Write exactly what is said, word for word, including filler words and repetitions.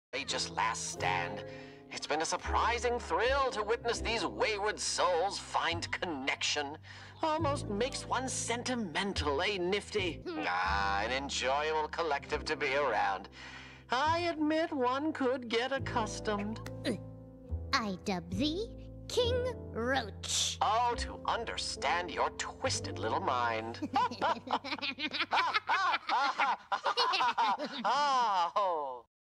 courageous last stand. It's been a surprising thrill to witness these wayward souls find connection. Almost makes one sentimental, eh, Nifty? Ah, an enjoyable collective to be around. I admit one could get accustomed. I dub thee King Roach. Oh, to understand your twisted little mind. Oh.